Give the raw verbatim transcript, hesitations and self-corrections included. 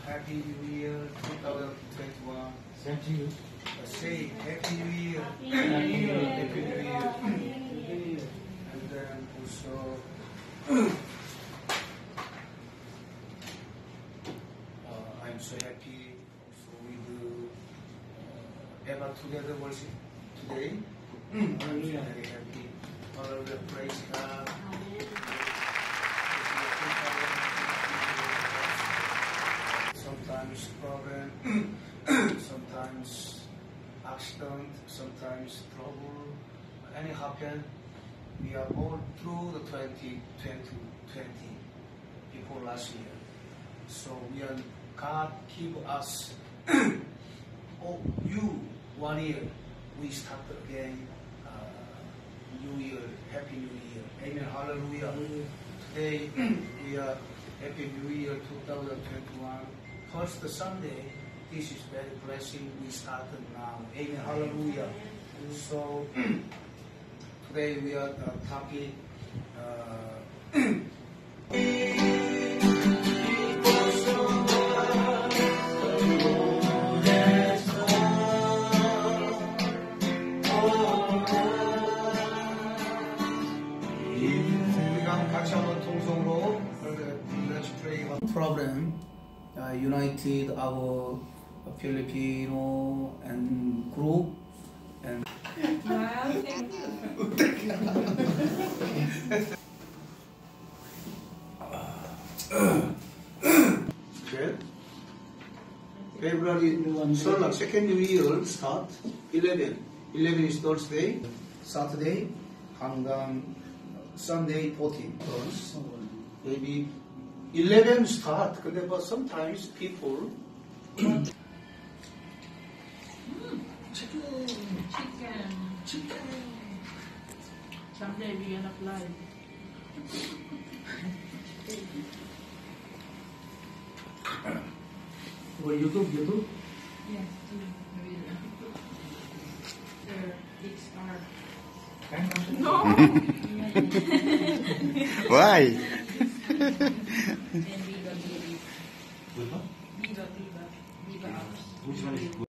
Happy New Year twenty twenty-one. Same to you. Say Happy New Year. Happy New Year. Happy New Year. And then also uh, I'm so happy also with uh, Ever Together worship today. I'm very happy. All the praise God. Sometimes problem, sometimes accident, sometimes trouble. Any happen, we are all through the twenty twenty before last year. So we are God give us oh you one year. We start again uh, New Year, Happy New Year. Amen. Hallelujah. Today we are Happy New Year twenty twenty-one. First Sunday, this is very blessing. We started now. Amen. Hallelujah. So today we are uh, talking. Uh, 같이 한번 통성으로 let's pray about problem. Uh, united our Filipino and group and Wow, thank you. okay. February so second New Year start eleven. eleven is Thursday, Saturday, Hanggang Sunday fourteen. Maybe eleven start, but sometimes people Mm. Chicken. Chicken. Someday we're gonna fly. Well, YouTube, YouTube? Yes, there, it's our. No! Why? And Viva, Viva. Viva, Viva. Viva hours. Which one is good?